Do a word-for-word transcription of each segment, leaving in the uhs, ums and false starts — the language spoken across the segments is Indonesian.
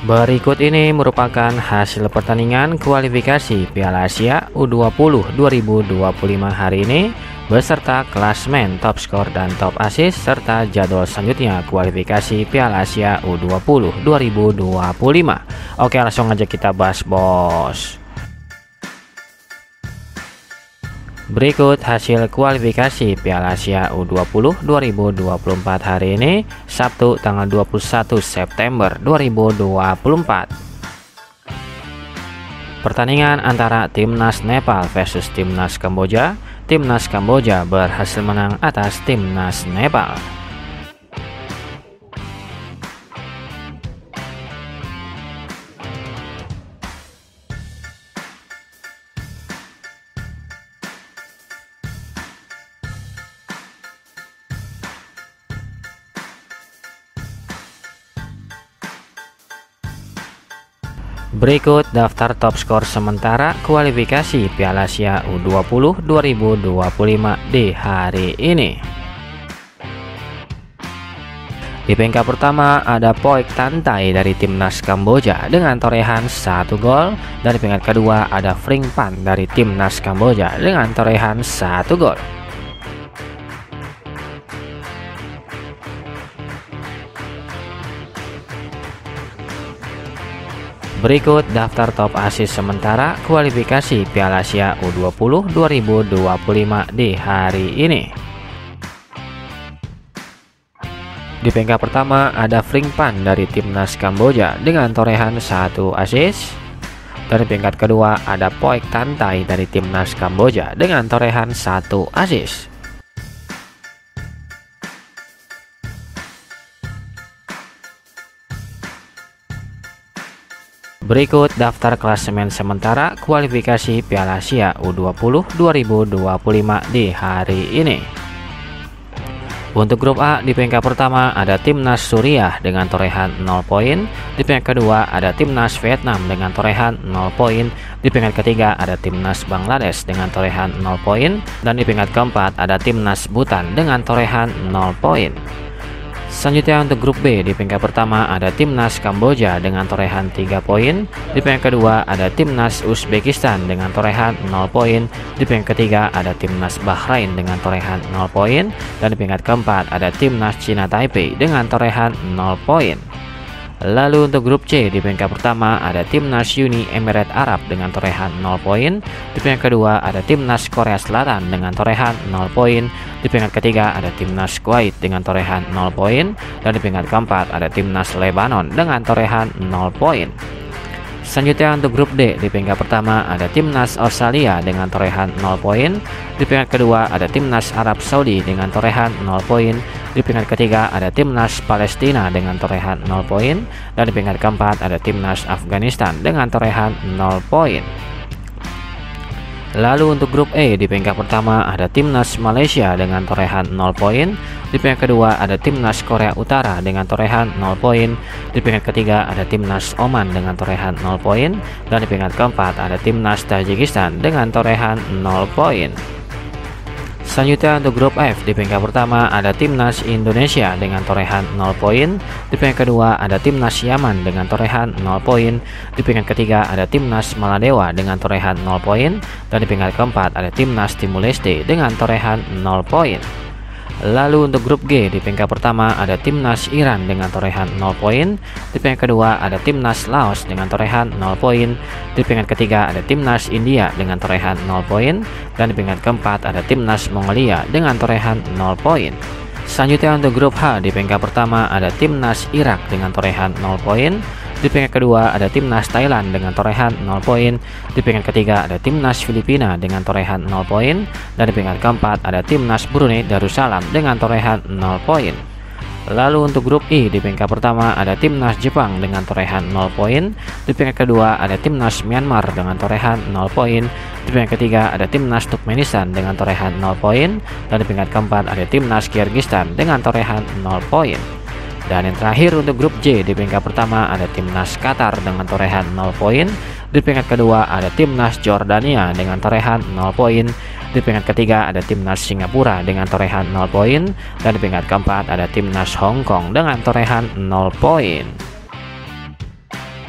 Berikut ini merupakan hasil pertandingan kualifikasi Piala Asia U dua puluh dua ribu dua puluh lima hari ini beserta klasmen, top skor dan top assist serta jadwal selanjutnya kualifikasi Piala Asia U dua puluh dua ribu dua puluh lima. Oke, langsung aja kita bahas, bos. Berikut hasil kualifikasi Piala Asia U dua puluh dua ribu dua puluh empat hari ini, Sabtu tanggal dua puluh satu September dua ribu dua puluh empat. Pertandingan antara Timnas Nepal versus Timnas Kamboja. Timnas Kamboja berhasil menang atas Timnas Nepal. Berikut daftar top skor sementara kualifikasi Piala Asia U dua puluh dua ribu dua puluh lima di hari ini. Di peringkat pertama ada Poik Tantai dari Timnas Kamboja dengan torehan satu gol, dan di peringkat kedua ada Fring Pan dari Timnas Kamboja dengan torehan satu gol. Berikut daftar top assist sementara kualifikasi Piala Asia U dua puluh dua ribu dua puluh lima di hari ini. Di peringkat pertama ada Fring Pan dari Timnas Kamboja dengan torehan satu assist. Dan di peringkat kedua ada Poik Tantai dari Timnas Kamboja dengan torehan satu assist. Berikut daftar klasemen sementara kualifikasi Piala Asia U dua puluh dua ribu dua puluh lima di hari ini. Untuk grup A, di peringkat pertama ada Timnas Suriah dengan torehan nol poin. Di peringkat kedua ada Timnas Vietnam dengan torehan nol poin. Di peringkat ketiga ada Timnas Bangladesh dengan torehan nol poin. Dan di peringkat keempat ada Timnas Bhutan dengan torehan nol poin. Selanjutnya untuk grup B, di peringkat pertama ada Timnas Kamboja dengan torehan tiga poin. Di peringkat kedua ada Timnas Uzbekistan dengan torehan nol poin. Di peringkat ketiga ada Timnas Bahrain dengan torehan nol poin. Dan di peringkat keempat ada Timnas Cina Taipei dengan torehan nol poin. Lalu untuk grup C, di peringkat pertama ada Timnas Uni Emirat Arab dengan torehan nol poin. Di peringkat kedua ada Timnas Korea Selatan dengan torehan nol poin. Di peringkat ketiga ada Timnas Kuwait dengan torehan nol poin. Dan di peringkat keempat ada Timnas Lebanon dengan torehan nol poin. Selanjutnya untuk grup D, di peringkat pertama ada Timnas Australia dengan torehan nol poin. Di peringkat kedua ada Timnas Arab Saudi dengan torehan nol poin. Di peringkat ketiga ada Timnas Palestina dengan torehan nol poin. Dan di peringkat keempat ada Timnas Afghanistan dengan torehan nol poin. Lalu untuk grup E, di peringkat pertama ada Timnas Malaysia dengan torehan nol poin. Di peringkat kedua ada Timnas Korea Utara dengan torehan nol poin. Di peringkat ketiga ada Timnas Oman dengan torehan nol poin. Dan di peringkat keempat ada Timnas Tajikistan dengan torehan nol poin. Selanjutnya untuk grup F, di peringkat pertama ada Timnas Indonesia dengan torehan nol poin. Di peringkat kedua ada Timnas Yaman dengan torehan nol poin. Di peringkat ketiga ada Timnas Maladewa dengan torehan nol poin. Dan di peringkat keempat ada Timnas Timur Leste dengan torehan nol poin. Lalu untuk grup G, di peringkat pertama ada Timnas Iran dengan torehan nol poin. Di peringkat kedua ada Timnas Laos dengan torehan nol poin. Di peringkat ketiga ada Timnas India dengan torehan nol poin. Dan di peringkat keempat ada Timnas Mongolia dengan torehan nol poin. Selanjutnya untuk grup H, di peringkat pertama ada Timnas Irak dengan torehan nol poin. Di peringkat kedua ada Timnas Thailand dengan torehan nol poin. Di peringkat ketiga ada Timnas Filipina dengan torehan nol poin. Dan di peringkat keempat ada Timnas Brunei Darussalam dengan torehan nol poin. Lalu untuk grup I, di peringkat pertama ada Timnas Jepang dengan torehan nol poin. Di peringkat kedua ada Timnas Myanmar dengan torehan nol poin. Di peringkat ketiga ada Timnas Turkmenistan dengan torehan nol poin. Dan di peringkat keempat ada Timnas Kyrgyzstan dengan torehan nol poin. Dan yang terakhir untuk grup J, di peringkat pertama ada Timnas Qatar dengan torehan nol poin. Di peringkat kedua ada Timnas Jordania dengan torehan nol poin. Di peringkat ketiga ada Timnas Singapura dengan torehan nol poin. Dan di peringkat keempat ada Timnas Hong Kong dengan torehan nol poin.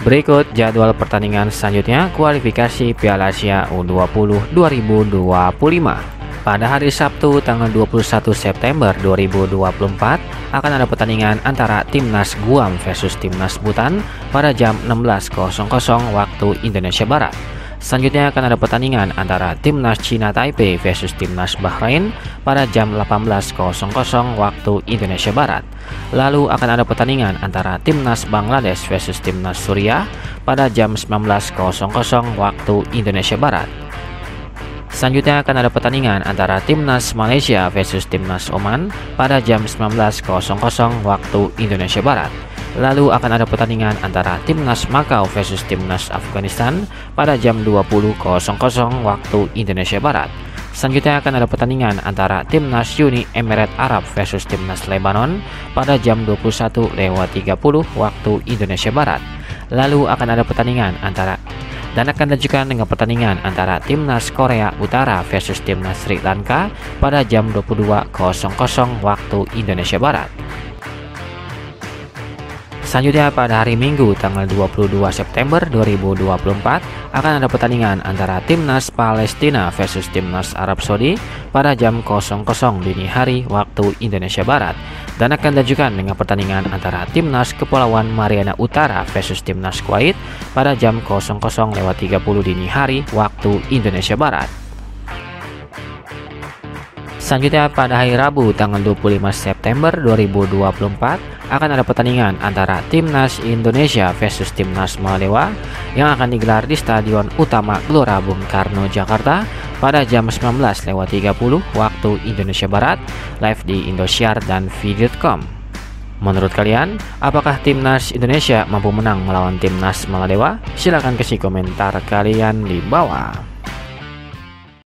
Berikut jadwal pertandingan selanjutnya kualifikasi Piala Asia U dua puluh dua ribu dua puluh lima. Pada hari Sabtu tanggal dua puluh satu September dua ribu dua puluh empat akan ada pertandingan antara Timnas Guam versus Timnas Bhutan pada jam enam belas waktu Indonesia Barat. Selanjutnya akan ada pertandingan antara Timnas Cina Taipei versus Timnas Bahrain pada jam delapan belas waktu Indonesia Barat. Lalu akan ada pertandingan antara Timnas Bangladesh versus Timnas Suriah pada jam sembilan belas waktu Indonesia Barat. Selanjutnya akan ada pertandingan antara Timnas Malaysia versus Timnas Oman pada jam sembilan belas waktu Indonesia Barat. Lalu akan ada pertandingan antara Timnas Makau versus Timnas Afghanistan pada jam dua puluh waktu Indonesia Barat. Selanjutnya akan ada pertandingan antara Timnas Uni Emirat Arab versus Timnas Lebanon pada jam dua puluh satu lewat tiga puluh waktu Indonesia Barat. Lalu akan ada pertandingan antara dan akan dilanjutkan dengan pertandingan antara Timnas Korea Utara versus Timnas Sri Lanka pada jam dua puluh dua waktu Indonesia Barat. Selanjutnya pada hari Minggu tanggal dua puluh dua September dua ribu dua puluh empat akan ada pertandingan antara Timnas Palestina versus Timnas Arab Saudi pada jam nol nol dini hari waktu Indonesia Barat, dan akan dilanjutkan dengan pertandingan antara Timnas Kepulauan Mariana Utara versus Timnas Kuwait pada jam nol nol lewat tiga puluh dini hari waktu Indonesia Barat. Selanjutnya pada hari Rabu tanggal dua puluh lima September dua ribu dua puluh empat akan ada pertandingan antara Timnas Indonesia versus Timnas Maladewa yang akan digelar di Stadion Utama Gelora Bung Karno, Jakarta pada jam sembilan belas lewat tiga puluh waktu Indonesia Barat, live di Indosiar dan video titik com. Menurut kalian, apakah Timnas Indonesia mampu menang melawan Timnas Maladewa? Silahkan kasih komentar kalian di bawah.